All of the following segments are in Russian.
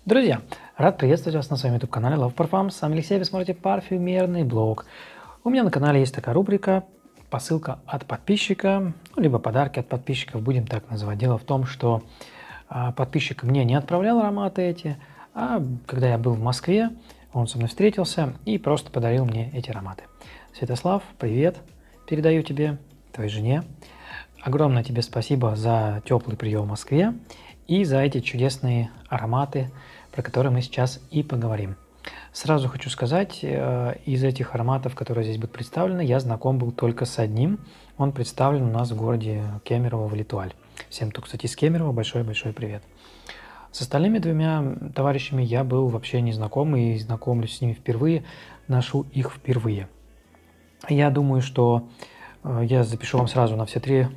Друзья, рад приветствовать вас на своем YouTube-канале Love Parfum. С вами Алексей, вы смотрите парфюмерный блог. У меня на канале есть такая рубрика «Посылка от подписчика», либо подарки от подписчиков, будем так называть. Дело в том, что подписчик мне не отправлял ароматы эти, а когда я был в Москве, он со мной встретился и просто подарил мне эти ароматы. Святослав, привет, передаю тебе, твоей жене. Огромное тебе спасибо за теплый прием в Москве и за эти чудесные ароматы, про которые мы сейчас и поговорим. Сразу хочу сказать, из этих ароматов, которые здесь будут представлены, я знаком был только с одним. Он представлен у нас в городе Кемерово в Литваль. Всем, кто, кстати, из Кемерово, большой-большой привет. С остальными двумя товарищами я был вообще не знаком и знакомлюсь с ними впервые, ношу их впервые. Я думаю, что я запишу вам сразу на все три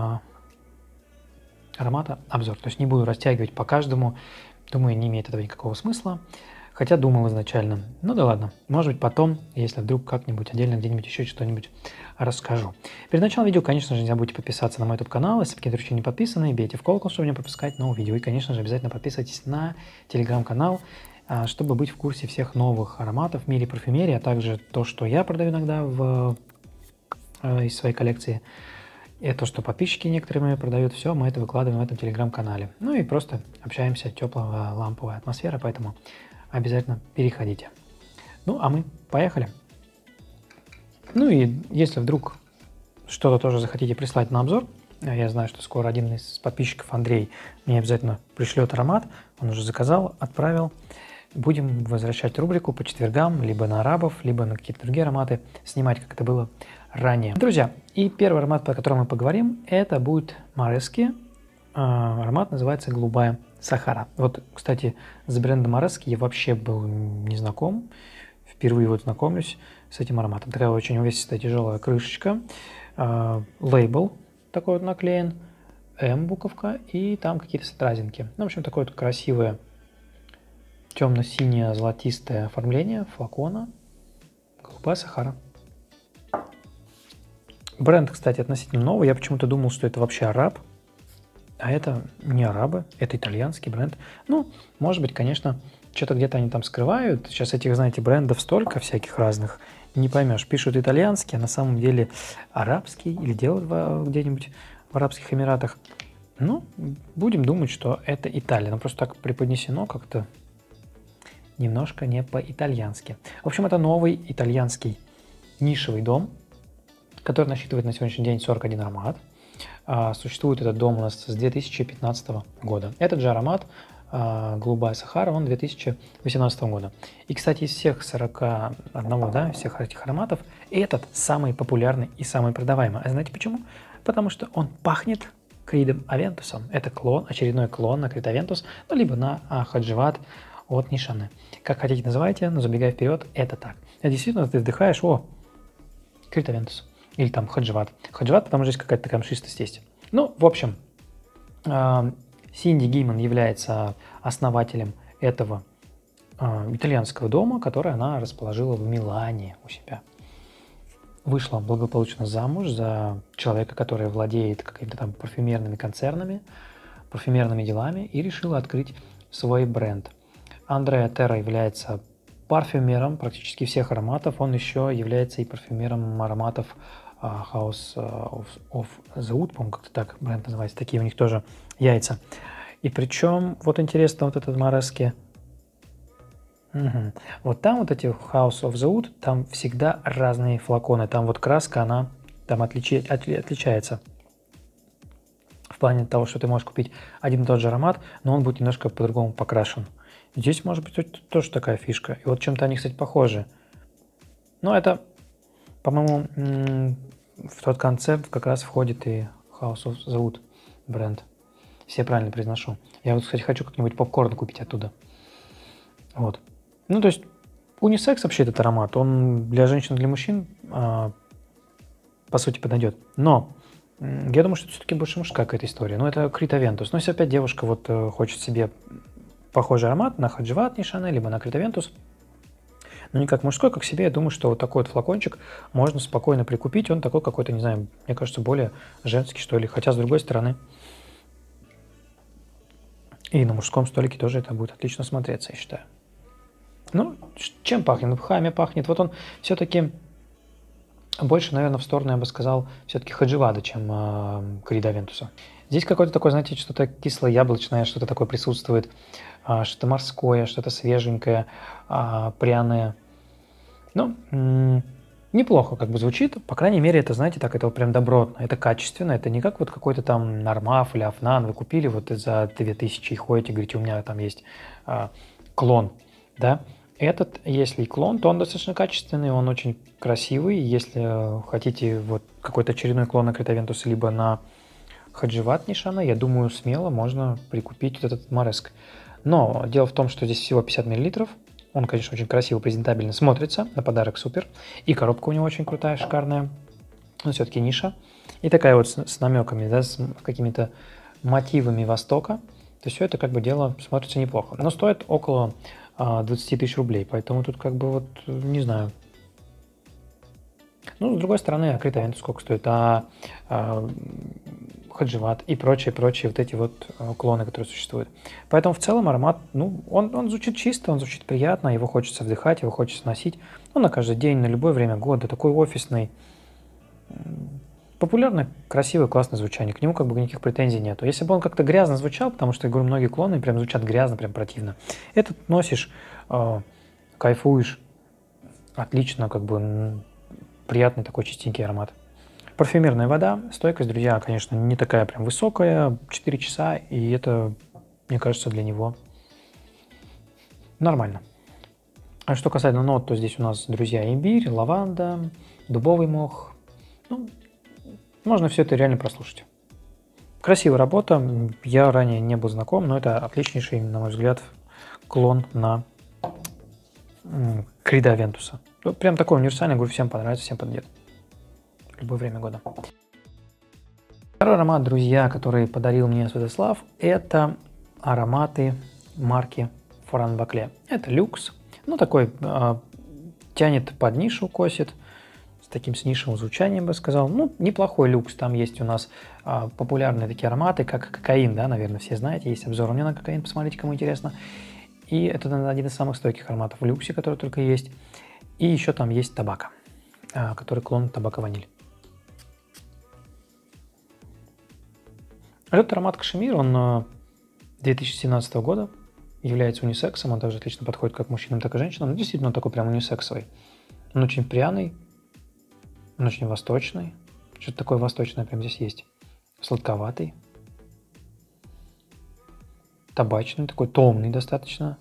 аромата обзор. То есть не буду растягивать по каждому. Думаю, не имеет этого никакого смысла. Хотя думал изначально. Ну да ладно. Может быть потом, если вдруг как-нибудь отдельно где-нибудь еще что-нибудь расскажу. Перед началом видео, конечно же, не забудьте подписаться на мой YouTube-канал. Если какие-то друзья не подписаны, бейте в колокол, чтобы не пропускать новые видео. И, конечно же, обязательно подписывайтесь на Telegram-канал, чтобы быть в курсе всех новых ароматов в мире парфюмерии, а также то, что я продаю иногда из своей коллекции. И то, что подписчики некоторые мои продают, все, мы это выкладываем в этом телеграм-канале. Ну и просто общаемся, теплая ламповая атмосфера, поэтому обязательно переходите. Ну, а мы поехали. Ну и если вдруг что-то тоже захотите прислать на обзор, я знаю, что скоро один из подписчиков, Андрей, мне обязательно пришлет аромат, он уже заказал, отправил. Будем возвращать рубрику по четвергам, либо на арабов, либо на какие-то другие ароматы, снимать, как это было ранее. Друзья, и первый аромат, по которому мы поговорим, это будет Марески. Аромат называется «Голубая Сахара». Вот, кстати, с брендом Марески я вообще был не знаком. Впервые вот знакомлюсь с этим ароматом. Такая очень увесистая тяжелая крышечка. Лейбл такой вот наклеен. М-буковка и там какие-то стразинки. Ну, в общем, такое вот красивое темно-синее золотистое оформление флакона «Голубая Сахара». Бренд, кстати, относительно новый. Я почему-то думал, что это вообще араб. А это не арабы, это итальянский бренд. Ну, может быть, конечно, что-то где-то они там скрывают. Сейчас этих, знаете, брендов столько всяких разных. Не поймешь, пишут итальянский, а на самом деле арабский. Или делают где-нибудь в Арабских Эмиратах. Ну, будем думать, что это Италия. Но просто так преподнесено как-то немножко не по-итальянски. В общем, это новый итальянский нишевый дом, который насчитывает на сегодняшний день 41 аромат. Существует этот дом у нас с 2015 года. Этот же аромат, «Голубая Сахара», он 2018 года. И, кстати, из всех 41, да, всех этих ароматов, этот самый популярный и самый продаваемый. А знаете почему? Потому что он пахнет Кридом Авентусом. Это клон, очередной клон на Крид Авентус, ну, либо на Хадживат от Нишаны. Как хотите называйте, но забегая вперед, это так. А действительно, ты вдыхаешь, Крид Авентус. Или там Хадживат. Хадживат, потому что здесь какая-то такая мшистость есть. Ну, в общем, Синди Гейман является основателем этого итальянского дома, который она расположила в Милане у себя. Вышла благополучно замуж за человека, который владеет какими-то там парфюмерными концернами, парфюмерными делами, и решила открыть свой бренд. Андреа Терра является парфюмером практически всех ароматов. Он еще является и парфюмером ароматов House of the Wood, по-моему, как-то так бренд называется. Такие у них тоже яйца. И причем, вот интересно, вот этот Марески. Вот там вот эти House of the Wood, там всегда разные флаконы. Там вот краска, она там отличается. В плане того, что ты можешь купить один и тот же аромат, но он будет немножко по-другому покрашен. Здесь может быть тоже такая фишка. И вот чем-то они, кстати, похожи. Но это, по-моему, в тот концепт как раз входит и House of the Wood бренд. Все правильно произношу. Я вот, кстати, хочу как-нибудь попкорн купить оттуда. Вот. Ну, то есть унисекс вообще этот аромат. Он для женщин, для мужчин, по сути, подойдет. Но я думаю, что это все-таки больше мужская какая-то история. Ну, это Крид Авентус. Но если опять девушка вот хочет себе похожий аромат на Хадживат Нишаны, либо на Крид Авентус, но не как мужской, как себе, я думаю, что вот такой вот флакончик можно спокойно прикупить. Он такой какой-то, не знаю, мне кажется, более женский, что ли. Хотя, с другой стороны, И на мужском столике тоже это будет отлично смотреться, я считаю. Ну, чем пахнет? Бхами пахнет. Вот он все-таки больше, наверное, в сторону, я бы сказал, все-таки хадживада, чем корида вентуса. Здесь какое-то такое, знаете, что-то кисло-яблочное, что-то такое присутствует, что-то морское, что-то свеженькое, пряное. Ну, неплохо как бы звучит, по крайней мере, это, знаете, так, это вот прям добротно, это качественно, это не как вот какой-то там Нормав или Афнан, вы купили вот за 2000 и ходите, говорите, у меня там есть клон, да. Этот, если и клон, то он достаточно качественный, он очень красивый. Если хотите вот какой-то очередной клон на Критавентуса, либо на Хадживат Нишана, я думаю, смело можно прикупить вот этот Мореск. Но дело в том, что здесь всего 50 мл. Он, конечно, очень красиво, презентабельно смотрится, на подарок супер. И коробка у него очень крутая, шикарная. Но все-таки ниша. И такая вот с намеками, да, с какими-то мотивами Востока. То есть все это как бы дело смотрится неплохо. Но стоит около 20 тысяч рублей, поэтому тут как бы вот не знаю. Ну, с другой стороны, Критавентус сколько стоит, Хадживат и прочие вот эти вот клоны, которые существуют. Поэтому в целом аромат, ну, он звучит чисто, он звучит приятно, его хочется вдыхать, его хочется носить. Ну, на каждый день, на любое время года, такой офисный, популярный, красивый, классный звучание. К нему как бы никаких претензий нету. Если бы он как-то грязно звучал, потому что, я говорю, многие клоны прям звучат грязно, прям противно. Этот носишь, кайфуешь, отлично, как бы приятный такой чистенький аромат. Парфюмерная вода, стойкость, друзья, конечно, не такая прям высокая, 4 часа, и это, мне кажется, для него нормально. А что касательно нот, то здесь у нас, друзья, имбирь, лаванда, дубовый мох. Ну, можно все это реально прослушать. Красивая работа, я ранее не был знаком, но это отличнейший, на мой взгляд, клон на Крида Вентуса. Прям такой универсальный, говорю, всем понравится, всем подойдет. В любое время года. Второй аромат, друзья, который подарил мне Святослав, это ароматы марки Форан Бакле. Это люкс, ну такой тянет под нишу, косит, с таким с нишевым звучанием, бы сказал. Ну, неплохой люкс, там есть у нас популярные такие ароматы, как кокаин, да, наверное, все знаете, есть обзор у меня на кокаин, посмотрите, кому интересно. И это, наверное, один из самых стойких ароматов в люксе, который только есть. И еще там есть табака, который клон табака-ваниль. Этот аромат Кашемир, он 2017 года, является унисексом, он также отлично подходит как мужчинам, так и женщинам. Ну, действительно, он такой прям унисексовый. Он очень пряный, он очень восточный. Что-то такое восточное прям здесь есть. Сладковатый. Табачный, такой томный достаточно.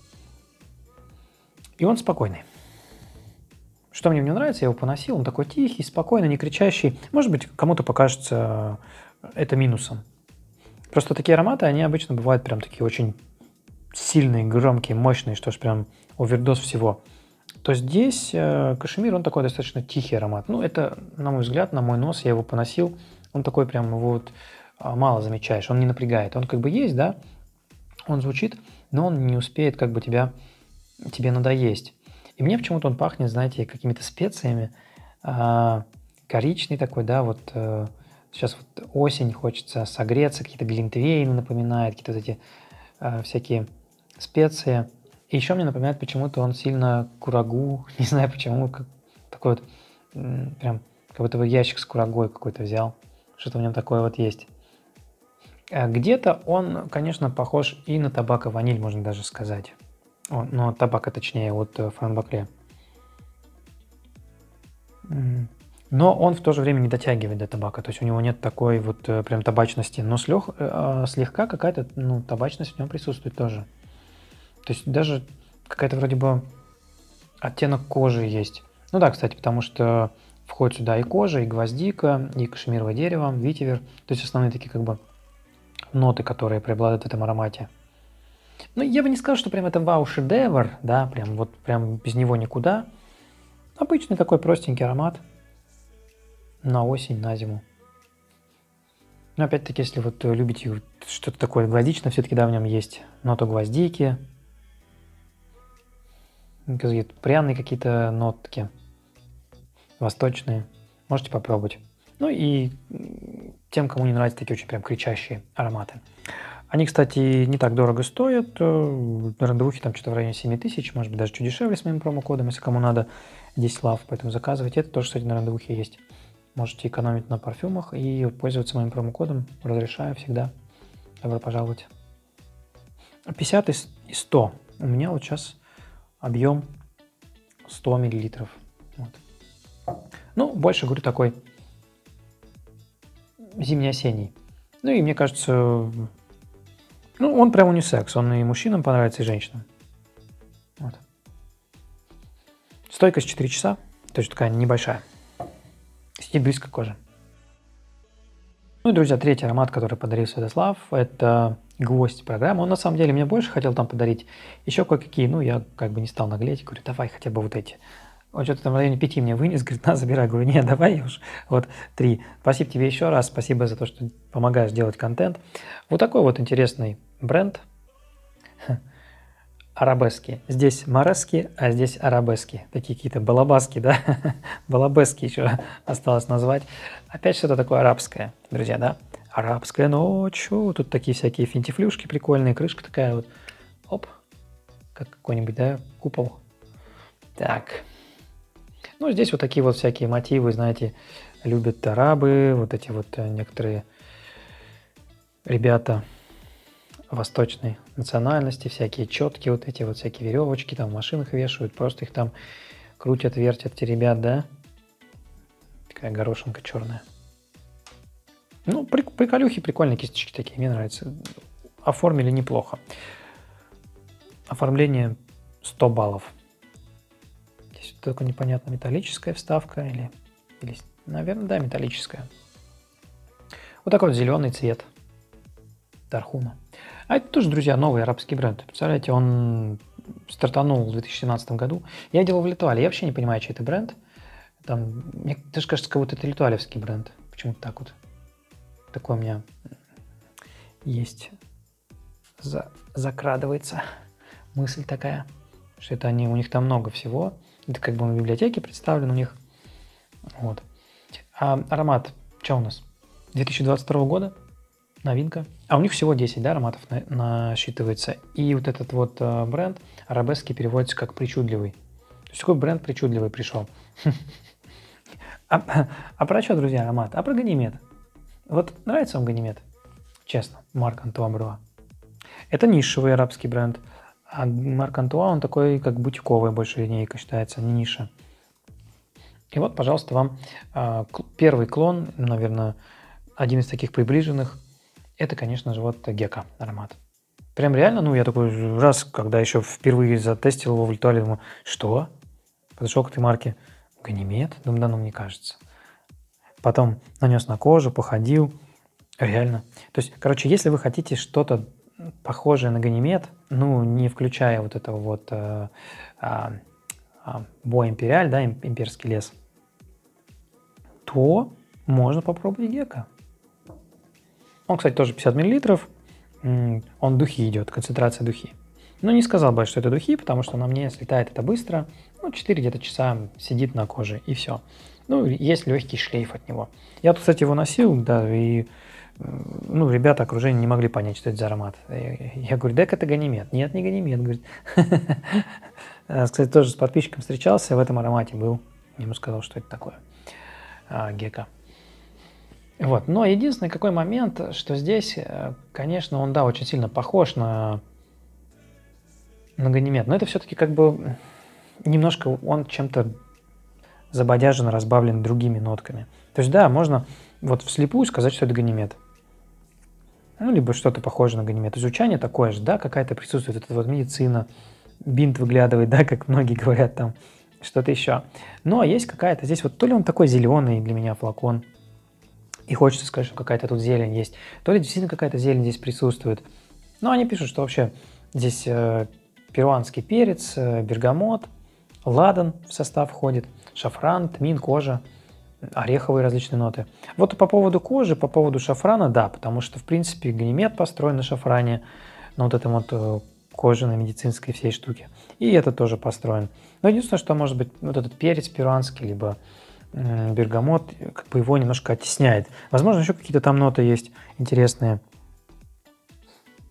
И он спокойный. Что мне в нем нравится, я его поносил, он такой тихий, спокойный, не кричащий. Может быть, кому-то покажется это минусом. Просто такие ароматы, они обычно бывают прям такие очень сильные, громкие, мощные, что ж прям овердоз всего. То здесь Кашемир, он такой достаточно тихий аромат. Ну, это, на мой взгляд, на мой нос, я его поносил, он такой прям вот мало замечаешь, он не напрягает. Он как бы есть, да, он звучит, но он не успеет как бы тебе надоесть. И мне почему-то он пахнет, знаете, какими-то специями, коричный такой, да, вот сейчас вот осень, хочется согреться, какие-то глинтвейны напоминает, какие-то вот эти всякие специи. И еще мне напоминает почему-то он сильно курагу, не знаю почему, как, такой вот прям как будто бы ящик с курагой какой-то взял, что-то в нем такое вот есть. Где-то он, конечно, похож и на табако-ваниль, можно даже сказать. Но табака, точнее, от Форан Бакле. Но он в то же время не дотягивает до табака, то есть у него нет такой вот прям табачности, но слегка какая-то табачность в нем присутствует тоже. То есть даже какая-то вроде бы оттенок кожи есть. Ну да, кстати, потому что входит сюда и кожа, и гвоздика, и кашемировое дерево, ветивер, то есть основные такие как бы ноты, которые преобладают в этом аромате. Ну, я бы не сказал, что прям это вау-шедевр, да, прям вот прям без него никуда. Обычный такой простенький аромат на осень, на зиму. Но опять-таки, если вот любите что-то такое гвоздичное, все-таки да, в нем есть нота гвоздики, пряные какие-то нотки, восточные, можете попробовать. Ну и тем, кому не нравятся такие очень прям кричащие ароматы. Они, кстати, не так дорого стоят. На рандевухе там что-то в районе 7000, может быть, даже чуть дешевле с моим промокодом, если кому надо 10 лав. Поэтому заказывайте. Это тоже, кстати, на рандевухе есть. Можете экономить на парфюмах и пользоваться моим промокодом. Разрешаю всегда. Добро пожаловать. 50 и 100. У меня вот сейчас объем 100 миллилитров. Вот. Ну, больше, говорю, такой зимне-осенний. Ну и мне кажется, ну, он прям унисекс. Он и мужчинам понравится, и женщинам. Вот. Стойкость 4 часа. То есть такая небольшая. Сидит близко к коже. Ну и, друзья, третий аромат, который подарил Святослав, это гвоздь программы. Он на самом деле мне больше хотел там подарить еще кое-какие. Ну, я как бы не стал наглеть. Говорю, давай хотя бы вот эти. Он что-то там в районе 5 мне вынес, говорит, на, забирай. Говорю, нет, давай уж. Вот 3. Спасибо тебе еще раз. Спасибо за то, что помогаешь делать контент. Вот такой вот интересный бренд. Арабески. Здесь марески, а здесь арабески. Такие какие-то балабаски, да? Балабески еще осталось назвать. Опять что-то такое арабское, друзья, да? Арабская ночь. Тут такие всякие финтифлюшки прикольные. Крышка такая вот. Оп. Как какой-нибудь, да, купол. Так. Ну, здесь вот такие вот всякие мотивы, знаете, любят арабы. Вот эти вот некоторые ребята восточной национальности, всякие четкие вот эти вот всякие веревочки там в машинах вешают, просто их там крутят, вертят эти ребят, да? Такая горошинка черная. Ну, приколюхи, прикольные кисточки такие, мне нравится. Оформили неплохо. Оформление 100 баллов. Здесь только непонятно, металлическая вставка или, наверное, да, металлическая. Вот такой вот зеленый цвет Тархуна. А это тоже, друзья, новый арабский бренд. Представляете, он стартанул в 2017 году. Я делал в Литуале. Я вообще не понимаю, чей это бренд. Там, мне даже кажется, как будто это литуалевский бренд. Почему-то так вот. Такой у меня есть. Закрадывается мысль такая, что это они, у них там много всего. Это как бы в библиотеке представлен у них. Вот. А аромат, что у нас? 2022 года. Новинка. А у них всего 10, да, ароматов насчитывается. И вот этот вот бренд арабески переводится как причудливый. То есть какой бренд причудливый пришел? А про что, друзья, аромат? А про Ганимед. Вот нравится вам Ганимед? Честно, Марк Антуа Бруа. Это нишевый арабский бренд. А Марк Антуа, он такой, как бутиковая больше линейка считается, не ниша. И вот, пожалуйста, вам первый клон, наверное, один из таких приближенных. Это, конечно же, вот Гека аромат. Прям реально, ну, я такой раз, когда еще впервые затестил его в Литуале, думаю, что? Подошел к этой марке, Ганимед? Думаю, да, ну, мне кажется. Потом нанес на кожу, походил. Реально. То есть, короче, если вы хотите что-то похожее на Ганимед, ну, не включая вот этого вот Bois Imperial, да, имперский лес, то можно попробовать Гека. Он, кстати, тоже 50 мл. Он духи идет, концентрация духи. Но не сказал бы, что это духи, потому что на мне слетает это быстро. Ну, 4 где-то часа сидит на коже, и все. Ну, есть легкий шлейф от него. Я тут, кстати, его носил, да, и ну, ребята окружения не могли понять, что это за аромат. Я говорю, да, это Ганимед. Нет, не Ганимед, говорит. Кстати, тоже с подписчиком встречался, в этом аромате был. Ему сказал, что это такое. Гека. Вот. Но единственный какой момент, что здесь, конечно, он, да, очень сильно похож на Ганимед, но это все-таки как бы немножко он чем-то забодяжен, разбавлен другими нотками. То есть, да, можно вот вслепую сказать, что это Ганимед. Ну, либо что-то похожее на Ганимед. Звучание такое же, да, какая-то присутствует, это вот медицина, бинт выглядывает, да, как многие говорят там, что-то еще. Но есть какая-то здесь вот, то ли он такой зеленый для меня флакон, и хочется сказать, что какая-то тут зелень есть, то ли действительно какая-то зелень здесь присутствует. Но они пишут, что вообще здесь перуанский перец, бергамот, ладан в состав входит, шафран, тмин, кожа, ореховые различные ноты. Вот по поводу кожи, по поводу шафрана, да, потому что, в принципе, Ганимед построен на шафране, на вот этом вот кожаной медицинской всей штуке. И это тоже построен. Но единственное, что может быть вот этот перец перуанский, либо бергамот, как бы его немножко оттесняет. Возможно, еще какие-то там ноты есть интересные.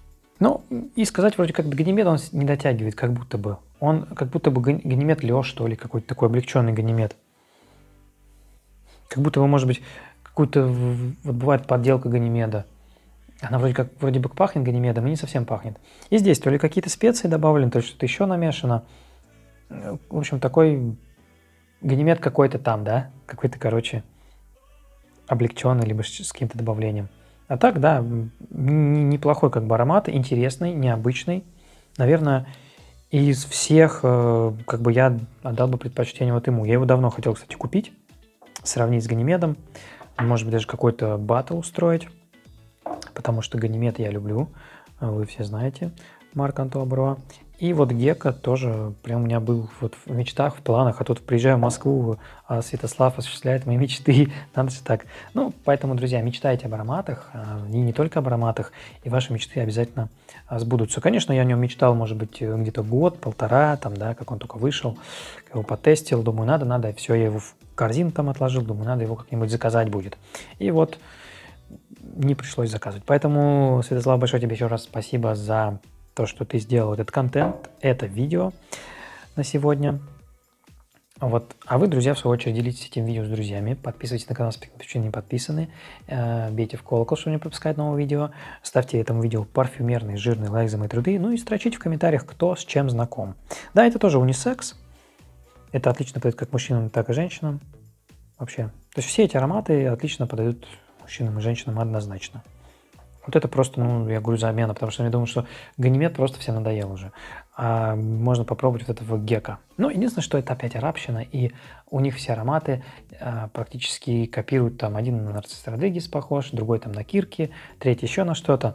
Ну, и сказать вроде как до Ганимеда он не дотягивает, как будто бы. Он как будто бы Ганимед Лёш, что ли, какой-то такой облегченный Ганимед. Как будто бы, может быть, какую-то, вот бывает подделка Ганимеда. Она вроде бы пахнет Ганимедом, и не совсем пахнет. И здесь то ли какие-то специи добавлены, то ли что-то еще намешано. В общем, такой Ганимед какой-то там, да? Какой-то, короче, облегченный, либо с каким-то добавлением. А так, да, неплохой как бы аромат, интересный, необычный. Наверное, из всех, как бы я отдал бы предпочтение вот ему. Я его давно хотел, кстати, купить, сравнить с Ганимедом. Может быть, даже какой-то батл устроить, потому что Ганимед я люблю, вы все знаете, Марк Антуа Бруа. И вот Гека тоже прям у меня был вот в мечтах, в планах, а тут приезжаю в Москву, а Святослав осуществляет мои мечты, надо же так. Ну, поэтому, друзья, мечтайте об ароматах, и не только об ароматах, и ваши мечты обязательно сбудутся. Конечно, я о нем мечтал, может быть, где-то год, полтора, там, да, как он только вышел, его потестил, думаю, надо, все, я его в корзину там отложил, думаю, надо его как-нибудь заказать будет. И вот не пришлось заказывать. Поэтому, Святослав, большое тебе еще раз спасибо за то, что ты сделал этот контент, это видео на сегодня. Вот. А вы, друзья, в свою очередь, делитесь этим видео с друзьями, подписывайтесь на канал, если не подписаны, бейте в колокол, чтобы не пропускать новые видео, ставьте этому видео парфюмерный жирный лайк за мои труды, ну и строчите в комментариях, кто с чем знаком. Да, это тоже унисекс, это отлично подойдет как мужчинам, так и женщинам вообще. То есть все эти ароматы отлично подойдут мужчинам и женщинам однозначно. Вот это просто, ну, я говорю, замена, потому что я думаю, что Ганимед просто всем надоел уже. А можно попробовать вот этого Гека. Ну, единственное, что это опять арабщина, и у них все ароматы практически копируют. Там один на Нарцисс Родригес похож, другой там на Кирки, третий еще на что-то.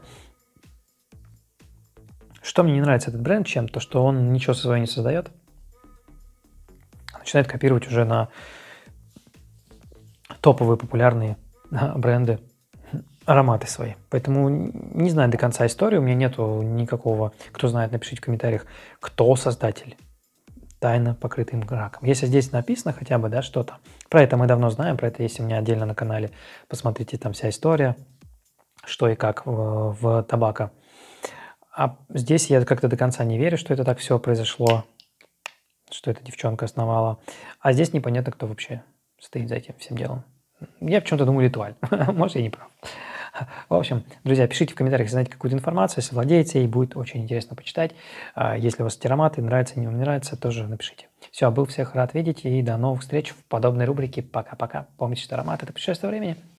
Что мне не нравится этот бренд чем? То, что он ничего своего не создает. Начинает копировать уже на топовые популярные бренды ароматы свои. Поэтому не знаю до конца историю, у меня нету никакого, кто знает, напишите в комментариях, кто создатель, тайно покрытым раком. Если здесь написано хотя бы, да, что-то, про это мы давно знаем, про это есть у меня отдельно на канале, посмотрите, там вся история, что и как в табако. А здесь я как-то до конца не верю, что это так все произошло, что эта девчонка основала, а здесь непонятно, кто вообще стоит за этим всем делом. Я почему-то думаю, Летуаль. Может, я не прав. В общем, друзья, пишите в комментариях, если знаете какую-то информацию, если владеете, и будет очень интересно почитать. Если у вас эти ароматы нравятся, не нравятся, тоже напишите. Все, был всех рад видеть, и до новых встреч в подобной рубрике. Пока-пока. Помните, что аромат – это путешествие времени.